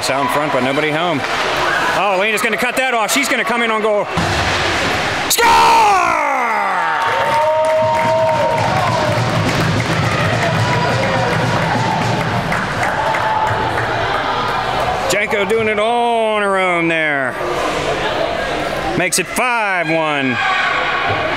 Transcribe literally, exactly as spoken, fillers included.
Guess out in front, but nobody home. Oh, Leena's going to cut that off. She's going to come in on goal. Score! Janko doing it all on her own there. Makes it five one.